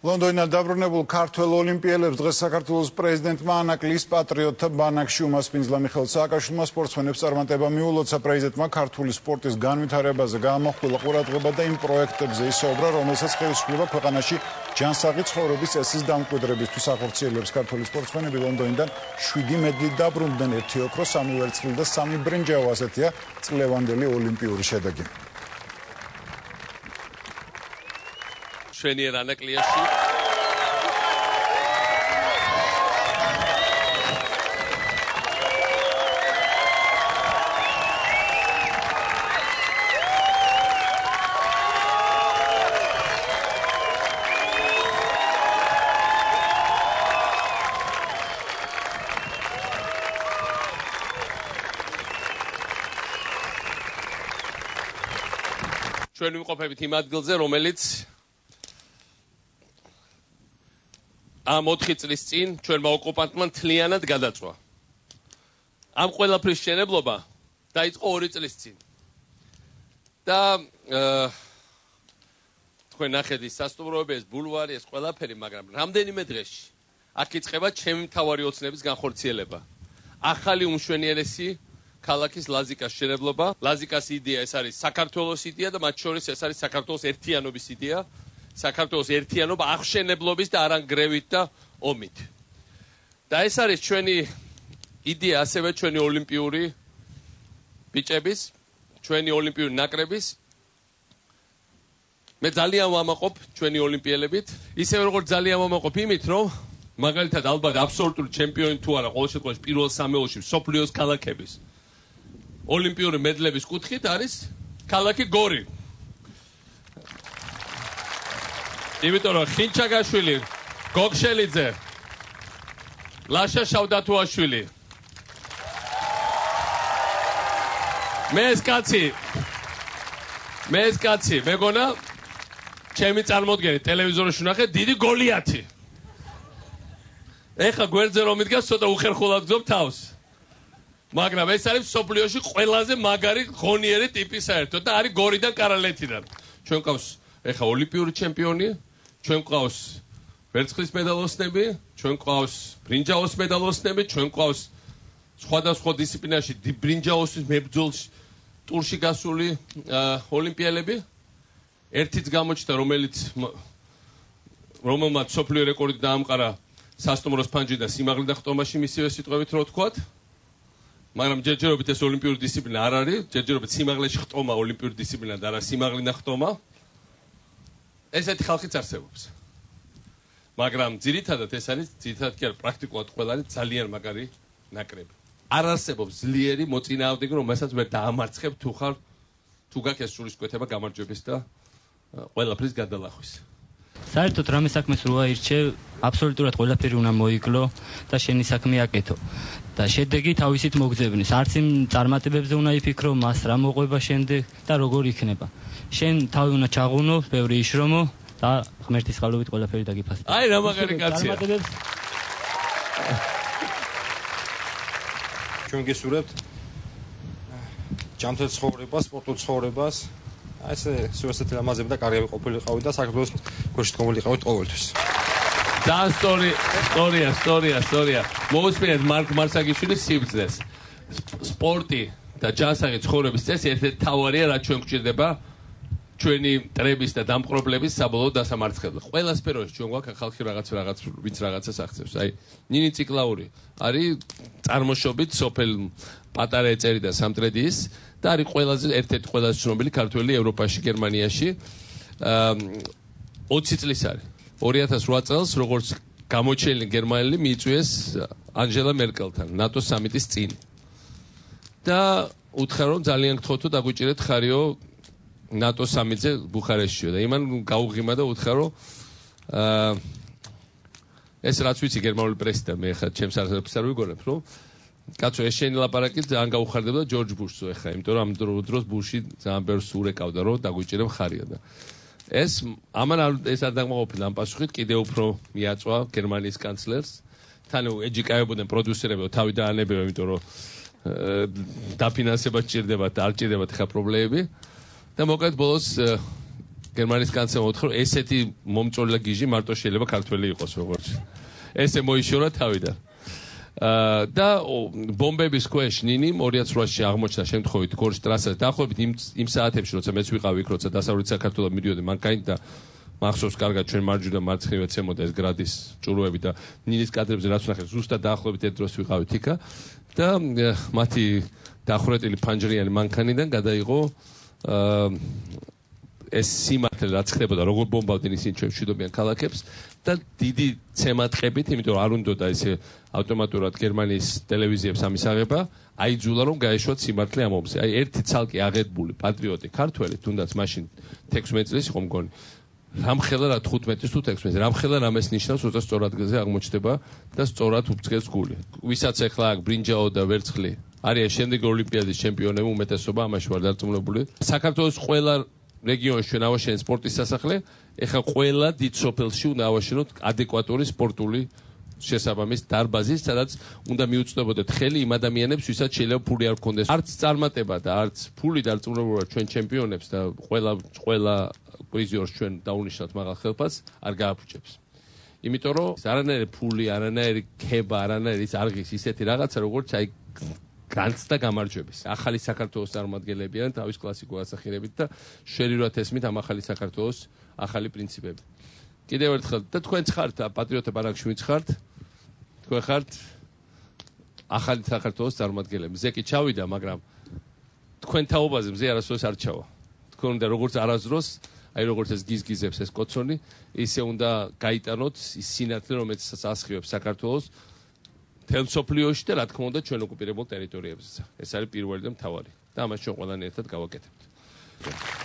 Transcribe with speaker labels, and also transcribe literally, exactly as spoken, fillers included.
Speaker 1: ლონდონიდან დაბრუნებულ ქართველ ოლიმპიელებს დღეს საქართველოს პრეზიდენტმა ანაკლის პატრიოტთა ბანაკში უმასპინძლა მიხეილ სააკაშვილმა სპორტსმენებს წარმატება მიულოცა. პრეზიდენტმა ქართული სპორტის განვითარებაზე გაამახვილა ყურადღება და იმ პროექტებზე ისაუბრა, რომელსაც ხელისუფლება ქვეყანაში ჯანსაღი ცხოვრების წესის დამკვიდრებისთვის ახორციელებს. ქართული სპორტსმენები ლონდონიდან შვიდი მედლით დაბრუნდნენ, ერთი ოქრო, სამი ვერცხლი და სამი ბრინჯაო. ასეთია წლევანდელი ოლიმპიური შედეგი.
Speaker 2: შვენიერ ანაკლიაში ჩვენ ვიმყოფებით იმ ადგილზე, რომელიც ამ ოთხი წლის წინ ჩვენმა ოკუპანტმა მთლიანად გადაწვა. ამ ყველაფრის მშენებლობა დაიწყო ორი წლის წინ. და თქვენ ნახეთ ის სასტუმროები, ეს ბულვარი, ეს ყველაფერი, მაგრამ რამდენიმე დღეში აქ იწყება ჩემი მთავარი ოცნების განხორციელება. ახალი უმშვენიერესი ქალაქის ლაზიკას მშენებლობა. ლაზიკას იდეა ეს არის საქართველოს იდეა და მათ შორის ეს არის საქართველოს ერთიანობის იდეა. საქართველოს ერთიანობა აღშენებლობის და არანგრევით და ომით. და ეს არის ჩვენი იდეა, ასევე ჩვენი ოლიმპიური ბიჭების, ჩვენი ოლიმპიური ნაკრების. მე ძალიან ვამაყობ ჩვენი ოლიმპიელებით, ისევე როგორც ძალიან ვამაყობ იმით, რომ მაგალითად ალბათ აბსოლუტური ჩემპიონი თუ არა, ყოველ შემთხვევაში პირველ სამეულში სოფლიოს ქალაქების ოლიმპიური მედლების კუთხით არის ქალაქი გორი. იმიტომ რომ ხინჩაგაშვილი, გოგშელიძე, ლაშა შავდათუაშვილი, მე ეს კაცი, მე ეს კაცი, მეგონა, ჩემი წარმოდგენი ტელევიზორში ვნახე, დიდი გოლიათი. ეხლა გვერდზე რომ იდგას, ცოტა უხერხულად გძობ თავს. მაგრამ ეს არის სოფლიოში ყველაზე მაგარი ღონიერი ტიპი საერთოდ და არის გორიდან კარალეთიდან. ჩვენ გვყავს ეხლა ოლიმპიური ჩემპიონი, ჩვენ გვყავს ვერცხლის მედალოსნები, ჩვენ გვყავს ბრინჯაოს მედალოსნები, ჩვენ გვყავს სხვადასხვა დისციპლინაში ბრინჯაოსის მებრძოლში ტურში გასული ოლიმპიელები. ერთიც გამოჩნდა, რომელიც რომელმაც სოფლიო რეკორდი დაამყარა სასტუმროს ფანჯი და სიმაღლიდან ხტომაში მისივე სიტყვებით რო ვთქვათ. მაგრამ ჯერჯერობით ეს ოლიმპიური დისციპლინა არ არის, ჯერჯერობით სიმაღლეში ხტომა ოლიმპიური დისციპლინა და არა სიმაღლიდან ხტომა. ესეთი ხალხიც არსებობს. მაგრამ ძირითადად ეს არის, ძირითადად კი არა, პრაქტიკულად ყველა არის ძალიან მაგარი ნაკრები. არ არსებობს ძლიერი მოწინააღმდეგე, რომელსაც ვერ დაამარცხებ თუ ხარ, თუ გაქვს ეს სულისკვეთება გამარჯვების და ყველაფრის გადალახვის.
Speaker 3: საერთოდ რამე საქმეს რო აირჩევ, აბსოლუტურად ყველაფერი უნდა მოიკლო და შენი საქმე აკეთო. და შედეგი თავისით მოგძებნის. არც იმ წარმატებებზე უნდა იფიქრო, მას რა მოყვება შემდეგ და როგორ იქნება. შენ თავი უნდა ჩაღუნო, ბევრი იშრომო და ღმერთის ხალობით ყველაფერი დაგიფასო.
Speaker 2: აი რა მაგარი კაცია.
Speaker 4: ჩვენ გესურვებთ ჯანმრთელ ცხოვრებას, სპორტულ ცხოვრებას. აი ეს სუესეთი ლამაზები და კარგები ყოფილიყავი და საქართველოს გოშით კომულიყავით ყოველთვის.
Speaker 2: და სტორი, სტორია, სტორია, სტორია. მოусმინეთ მარკ მარსაგიშვილის სიბრძნეს. სპორტი და ჯანსაღი ცხოვრების წესი ერთ-ერთი თავარია, რაც ჩვენ გვჭირდება ჩვენი მტრების და დამპყრობლების საბოლოო დასამარცხებლად. ყველა სფეროში ჩვენ გვაქვს ხალხი რაღაც რაღაც ვინც რაღაცას აღწევს. აი ნინი ციკლაური არის წარმოშობით სოფელ პატარა ეწერი და სამტრედიის და არის ყველაზე ერთ-ერთი ყველაზე ცნობილი ქართველი ევროპაში, გერმანიაში. ოცი წლის არის. ორი ათას რვა წელს როგორც გამოჩენილი გერმანელი მიიწვიეს ანჯელა მერკელთან ნატოს სამიტის წინ. და უთხრა რომ ძალიან გთხოვთო დაგვიჭირეთ ხარიო ნატოს სამიტზე ბუხარესტშიო და იმან გაუღიმა და უთხრა რომ ეს რაც ვიცი გერმანული პრესიდან მე ხა ჩემს არაფერს არ ვიგონებ რომ კაცო ეს შენი ლაპარაკი ძალიან გაუხარდებოდა ჯორჯ ბუშსო ეხა იმიტომ რომ ამ დროს ბუში ძალიან ბევრს ურეკავდა რომ დაგვიჭირებ ხარიო და ეს ამან ეს არ დაგმოყოფილა ამ პასუხით კიდევ უფრო მიაწვა გერმანიის კანცლერს თან ეჯიკაებოდნენ პროდიუსერები თავი დაანებება იმიტომ რომ დაფინანსება სჭირდებათ არ სჭირდებათ ხა პრობლემები და მოკლედ ბოლოს გერმანიის კანცლერმა უთხრა, ესეთი მომწოლა გიჟი მარტო შეიძლება ქართველი იყოს როგორც. ესე მოიშორა თავიდან. და ბომბების ქვეშ ნინიმ ორი ათას ოთხში აღმოჩნდა შემთხვევით გორში ტრასაზე დაახლოებით იმ იმ საათებში როცა მეც ვიყავი იქ როცა დასავლეთ საქართველოს მიდიოდი მანქანით და მახსოვს კარგად ჩვენ მარჯვენა მარცხნივ ეცემოდა ეს გრადის ჭურვები და ნინის კადრებზე რაც ვნახე ზუსტად დაახლოებით ერთ დროს ვიყავით იქა და მათი დახურეტილი ფანჯრიანი მანქანიდან გადაიღო ეს სიმართლე რაც ხდებოდა როგორ ბომბავდნენ ისინი ჩვენ მშვიდობიან ქალაქებს და დიდი ცემატყებით, იმიტომ რომ არ უნდოდა ესე ავტომატურად გერმანიის ტელევიზიებს ამის აღება, აიძულა რომ გაეშვათ სიმართლე ამ ომზე. აი ერთი ცალკე აღებული პატრიოტი ქართველი, თუნდაც მაშინ თექვსმეტ წლის იყო მგონი. რამხელა რა თხუთმეტი თუ თექვსმეტი, რამხელა რამეს ნიშნავს, როცა სწორ ადგილზე აღმოჩნდება და სწორად უბძგეს გული. ვისაც ახლა აქ ბრინჯაო და ვერცხლი არის შემდეგი ოლიმპიადის ჩემპიონები უმეტესობა ამაში ვარ დარწმუნებული. საქართველოს ყველა რეგიონში ჩვენ ავაშენეთ სპორტის სასახლე, ეხლა ყველა დიდ სოფელში უნდა ავაშენოთ ადეკვატური სპორტული შესაბამის დარბაზი, სადაც უნდა მიუწვდებოდეთ ხელი იმ ადამიანებს, ვისაც შეიძლება ფული არ გქონდეს. არც წარმატება და არც ფული დარწმუნებულად ჩვენ ჩემპიონებს და ყველა ყველა პრიზიორს ჩვენ დაუნიშნავთ მაღალ ხელფასს არ გააფუჭებს. იმიტომ რომ არანაირი ფული, არანაირი ქება, არანაირი არღის ისეთი რაღაცა, როგორც აი განცდა გამარჯვების. ახალი საქართველოს წარმომადგენლებიან თავის კლასიკურ ასახირებით და შერირვათ ესმით ამ ახალი საქართველოს ახალი პრინციპები. კიდევ ერთხელ და თქვენც ხართ პატრიოტთა ბანაკში ვინც ხართ? თქვენ ხართ ახალი საქართველოს წარმომადგენლები. მზე კი ჩავიდა, მაგრამ თქვენ თაობაზე მზე არასდროს არ ჩავა. თქვენ უნდა როგორც არასდროს, აი როგორც ეს გიზგიზებს ეს კოცონი, ისე უნდა გაიტანოთ ის სინათლე, რომელიც ასხივებს საქართველოს მთელ მსოფლიოში და რა თქმა უნდა ჩვენ ოკუპირებულ ტერიტორიებზე. ეს არის პირველი და მთავარი. და ამას ჩვენ ყველანი ერთად გავაკეთებთ.